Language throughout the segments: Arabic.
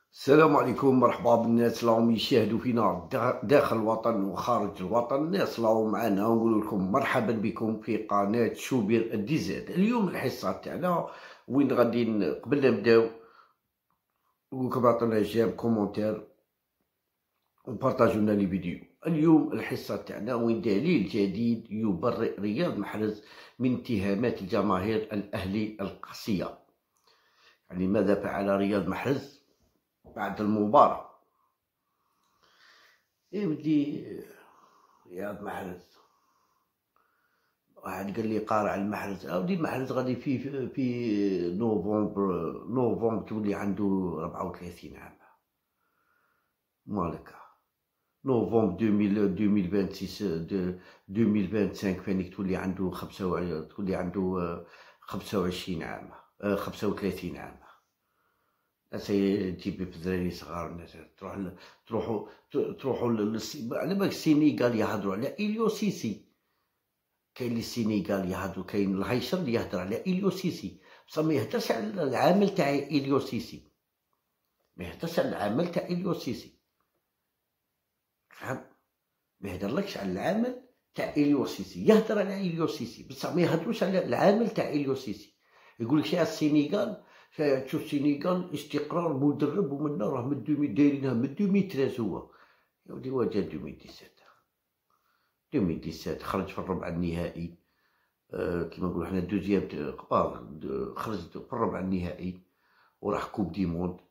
السلام عليكم، مرحبا بالناس اللي راهم يشاهدوا فينا داخل الوطن وخارج الوطن. الناس اللي راهم معنا نقول لكم مرحبا بكم في قناة شوبير الديزاد. اليوم الحصة تاعنا وين غادي قبل ما نبداو نقولكم عطونا جيم كومونتير وبارطاجوا لنا لي فيديو. اليوم الحصة تاعنا وين دليل جديد يبرئ رياض محرز من اتهامات الجماهير الأهلي القاسية. يعني ماذا فعل رياض محرز بعد المباراة؟ إيه ودي رياض محرز، واحد قال لي قارع المحرز. اودي المحرز غادي في نوفمبر تولي عنده 34 عام. مالك نوفمبر 2025 فانيك تولي عنده 25 عام، 35 عام. تجيبي في الدراري صغار تروحوا على بالك السينيغال يهضروا على إليو سيسي. كاين اللي السينيغال يهضروا، كاين الهيشر اللي يهضر على إليو سيسي، بصح ما يهدرش على العامل تاع إليو سيسي، ما يهدرش على العامل تاع إليو سيسي، فهم؟ ما يهدرلكش على العامل تاع إليو سيسي، يهدر على إليو سيسي بصح ما يهدروش على العامل تاع إليو سيسي. يقولك شي السينيغال، تشوف السينيغال استقرار مدرب ومنا راه من دايرينها من 2013. هو يا ودي هو جا 2017 خرج في الربع النهائي. كيما نقولو حنا دوزيام قبال، خرج في الربع النهائي وراح كوب دي موند،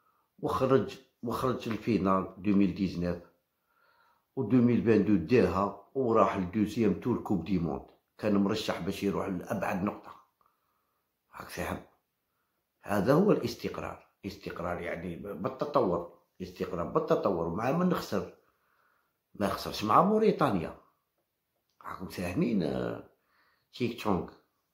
وخرج الفينال 2019 و 2022 داها وراح لدوزيام تور كوب دي موند. كان مرشح باش يروح لأبعد نقطة. راك فاهم؟ هذا هو الاستقرار. استقرار يعني بالتطور، استقرار بالتطور. ومع من نخسر، ما خسرش مع موريتانيا. راكم فاهمين؟ تشيك تشونغ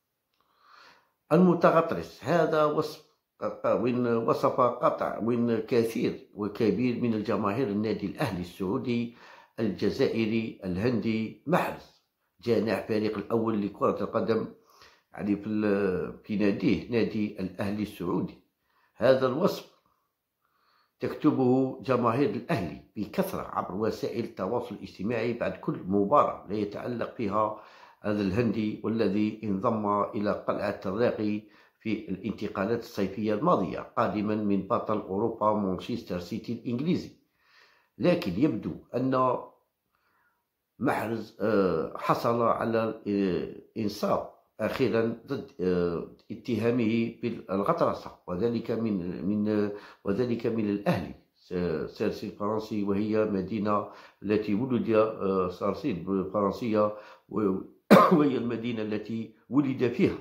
المتغطرس، هذا وصف وين وصف قطع وين كثير وكبير من الجماهير النادي الأهلي السعودي الجزائري الهندي محرز جناح فريق الأول لكرة القدم، يعني في ناديه نادي الأهلي السعودي. هذا الوصف تكتبه جماهير الأهلي بكثرة عبر وسائل التواصل الاجتماعي بعد كل مباراة لا يتألق فيها هذا الهندي، والذي انضم إلى قلعة الراقي في الانتقالات الصيفية الماضية قادما من بطل أوروبا مانشستر سيتي الإنجليزي. لكن يبدو أن محرز حصل على إنصاف أخيرا ضد اتهامه بالغطرسة، وذلك من الأهلي سارسي الفرنسي، وهي مدينة التي ولد سارسي الفرنسية، وهي المدينة التي ولد فيها.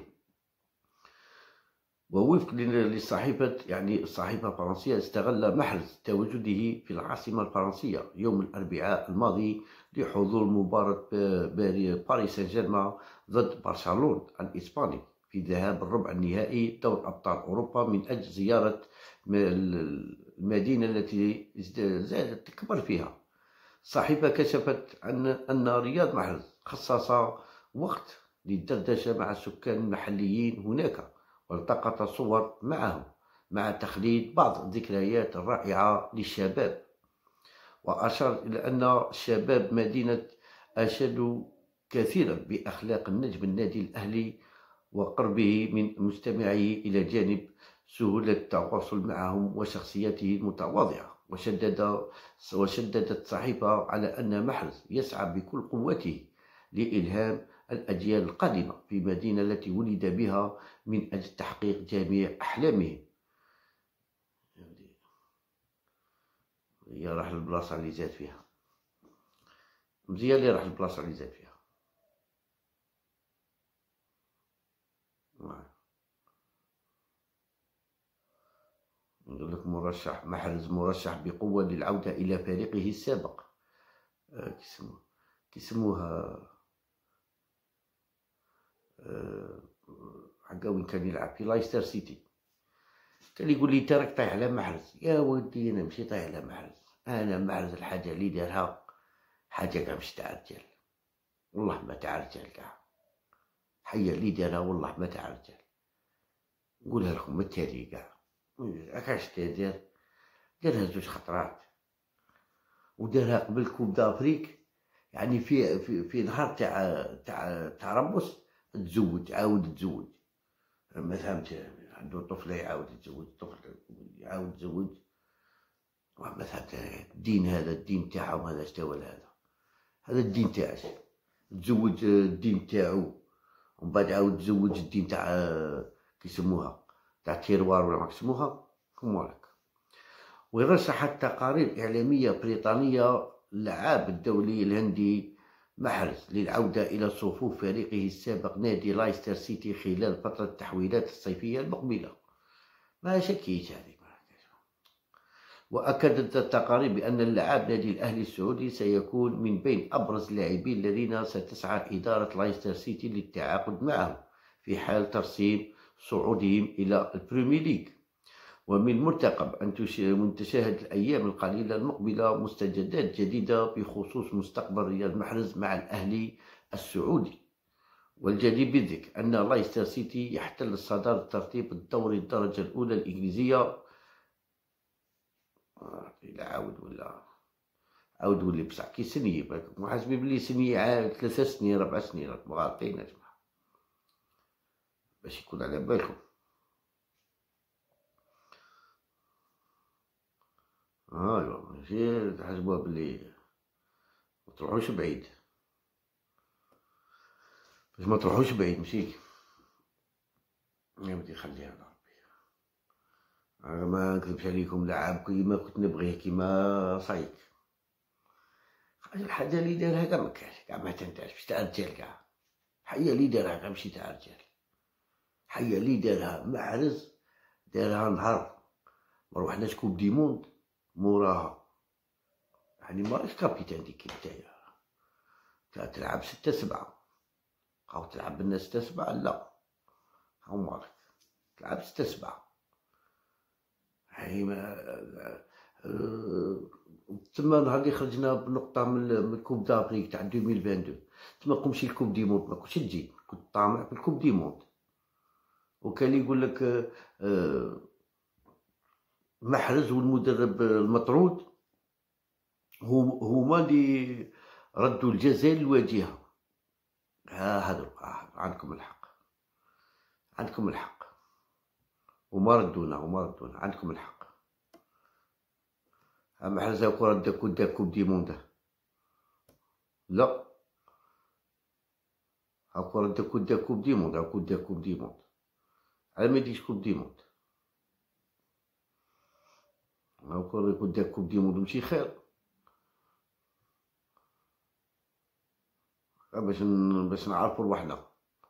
ووفق للصحيفة، يعني الصحيفة الفرنسية، استغل محرز تواجده في العاصمة الفرنسية يوم الأربعاء الماضي لحضور مباراة باريس سان جيرمان ضد برشلونة الإسباني في ذهاب الربع النهائي دور أبطال أوروبا، من أجل زيارة المدينة التي زادت تكبر فيها. الصحيفة كشفت أن رياض محرز خصص وقت للدردشة مع السكان المحليين هناك، والتقط صور معهم مع تخليد بعض الذكريات الرائعة للشباب. وأشار إلى أن الشباب مدينة أشادوا كثيرا بأخلاق النجم النادي الأهلي وقربه من مستمعيه، إلى جانب سهولة التواصل معهم وشخصيته المتواضعة. وشددت الصحيفة على أن محرز يسعى بكل قوته لإلهام الأجيال القادمة في المدينة التي ولد بها من أجل تحقيق جميع أحلامهم. يا راح البلاصة اللي زاد فيها مزيان، اللي راح البلاصة اللي زاد فيها. نقول لك محرز مرشح بقوة للعودة إلى فريقه السابق. كيسموها حقا وين كان يلعب في لايستر سيتي. كان يقول لي تراك طايح على محرز. يا ودي انا ماشي طايح على محرز، انا محرز الحاجه اللي دارها حاجه كاع مش تاع رجال، والله ما تاع رجال كاع. حيا اللي دارها والله ما تاع رجال. نقولها لكم بالتالي كاع، راكاش تدير دارها 2 خطرات، ودارها قبل كوب دافريك. يعني في نهار تاع ربص تزوج، عاود تزوج، ما فهمتش. عنده طفلة يعاود يتزوج، طفل يعاود يتزوج، ما فهمت. الدين هذا، الدين تاعهم هذا، شتا هذا الدين تاعش؟ تزوج الدين تاعو ومن بعد عاود تزوج الدين تاع كيسموها تاع تيروار ولا ما كيسموها كمالك. ويرشحت تقارير إعلامية بريطانية اللاعب الدولي الهندي محرز للعودة إلى صفوف فريقه السابق نادي لايستر سيتي خلال فترة التحويلات الصيفية المقبلة. ما شكيت هذه. وأكدت التقارير بأن اللاعب نادي الأهلي السعودي سيكون من بين أبرز اللاعبين الذين ستسعى إدارة لايستر سيتي للتعاقد معهم في حال ترسيم صعودهم إلى البريمير ليج. ومن المرتقب أن تشاهد الأيام القليلة المقبلة مستجدات جديدة بخصوص مستقبل رياض محرز مع الأهلي السعودي. والجدير بالذكر أن لايستر سيتي يحتل صدارة ترتيب الدوري الدرجة الأولى الإنجليزية. عاود ولا بصح كي سنية محاسبين بلي سنية 3 سنين 4 سنين مغالطين أجمع، باش يكون على بالكم. ايوا ماشي تحسبوها بلي متروحوش بعيد، باش ما تروحوش بعيد ماشي يا ودي خليها ربي. ما نكذبش عليكم، لعب كيما كنت نبغيه، كيما صايك الحاجة اللي دارها كاع مكاش، كاع ما تنتاش باش تاع رجال، كاع حيا اللي دارها كاع ماشي تاع رجال، حيا اللي دارها محرز دارها نهار ما روحناش كوب دي موند موراها. يعني ماراش كابيتان ديك نتايا تلعب 6-7 أو تلعب بالناس 6-7، لا هاو مالك تلعب 6-7. يعني تما نهار اللي خرجنا بنقطة من كوب دافريك تاع 2022 تما كون مشي الكوب دي موند ما كنتش تجي، كنت طامع في الكوب دي موند. وكان يقول لك محرز والمدرب المطرود هما اللي ردوا الجزاء للواجهة. هذا عندكم الحق، عندكم الحق، وما ردونا عندكم الحق. محرز هاكو رد كوب دي موند، لا هاكو رد كوب دي موند، هاكو دا كوب دي موند، على ما يديش كوب دي موند، هاكو دا كوب دي موند ماشي خير. باش نعرفو رواحنا.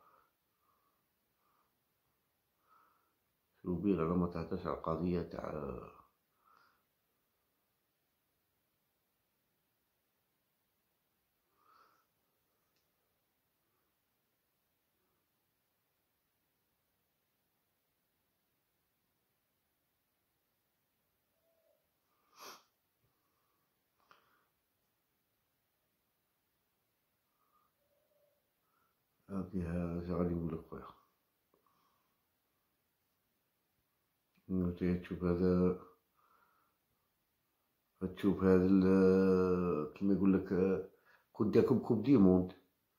شوبير انا ما تهدرش على القضية تاع هذه غادي نقولك خويا. تشوف هذا، تشوف هذا كيما يقولك كون داكم كوب دي موند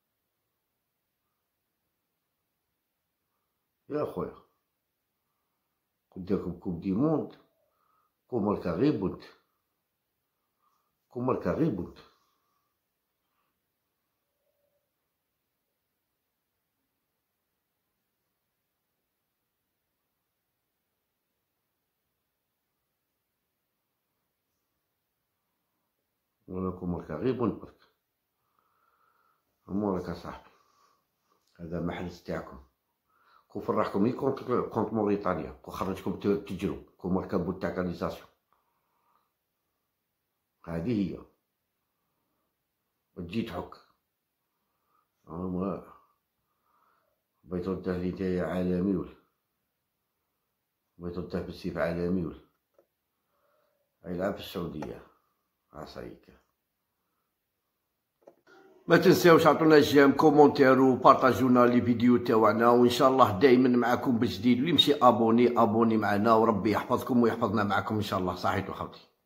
يا خويا، كون داكم كوب دي موند، كون ماركا غير بنت، كون ماركا غير بنت. ولا كون ماركا غير بنت برك. امورك اصاحبي، هذا محرز تاعكم، كون فرحكم لي كونت موريتانيا، كون خرجكم تجرو، كون ماركا بوت تاع كاليزاسيون. هذه هي وتجي تحك. بغيت رده لي عالمي ولا بغيت رده بالسيف عالمي ولا يلعب في السعودية عصايك. ما تنساوش عطونا جيم كومونتير وبارطاجونا لي فيديو تاعنا، وان شاء الله دائما معكم بجديد. واللي مشي ابوني معنا، وربي يحفظكم ويحفظنا معكم ان شاء الله. صحيتو خوتي.